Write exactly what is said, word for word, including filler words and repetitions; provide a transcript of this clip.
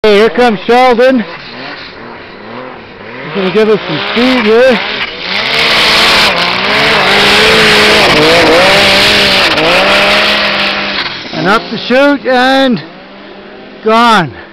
Hey, here comes Sheldon. He's going to give us some speed here. And up the chute and gone.